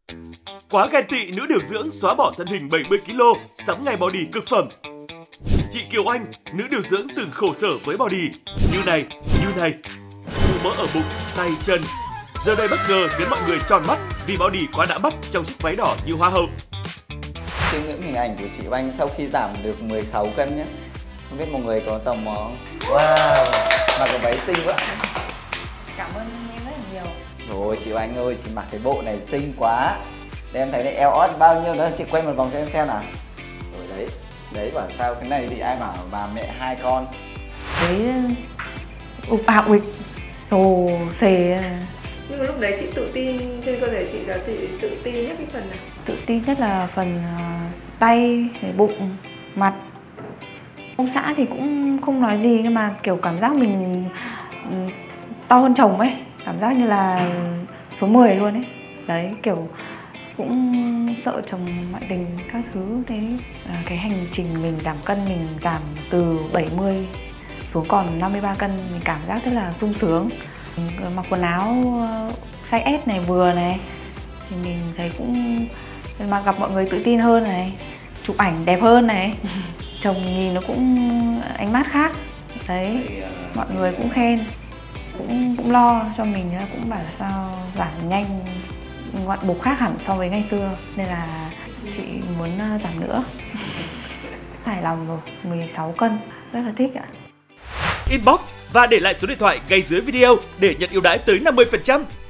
Quá ghen tị nữ điều dưỡng xóa bỏ thân hình 70kg, sắm ngay body cực phẩm. Chị Kiều Anh, nữ điều dưỡng từng khổ sở với body, như này, phủ mỡ ở bụng, tay, chân. Giờ đây bất ngờ khiến mọi người tròn mắt vì body quá đã mắt trong chiếc váy đỏ như hoa hậu. Trên những hình ảnh của chị Anh sau khi giảm được 16 cân nhé. Không biết mọi người có tò mò. Wow, mặc cái váy xinh quá. Cảm ơn em rất là nhiều. Rồi chị Anh ơi, chị mặc cái bộ này xinh quá. Để em thấy này, eo ót bao nhiêu đó, chị quay một vòng cho em xem nào. Rồi đấy bảo sao cái này thì ai bảo bà mẹ hai con. Đấy, ụp ạo ụt, xồ xề. Nhưng mà lúc đấy chị tự tin trên cơ thể chị là tự tin nhất cái phần nào? Tự tin nhất là phần tay, bụng, mặt. Ông xã thì cũng không nói gì nhưng mà kiểu cảm giác mình to hơn chồng ấy. Cảm giác như là số 10 luôn ấy. Đấy, kiểu cũng sợ chồng ngoại tình các thứ thế. Cái hành trình mình giảm cân, mình giảm từ 70 xuống còn 53 cân, mình cảm giác rất là sung sướng. Mặc quần áo size S này vừa này thì mình thấy cũng mà gặp mọi người tự tin hơn này, chụp ảnh đẹp hơn này. Chồng nhìn nó cũng ánh mắt khác. Đấy, mọi người cũng khen, cũng lo cho mình, cũng bảo là sao giảm nhanh, ngoạn mục khác hẳn so với ngày xưa. Nên là chị muốn giảm nữa. Hài lòng rồi, 16 cân, rất là thích ạ. Inbox và để lại số điện thoại ngay dưới video để nhận ưu đãi tới 50%.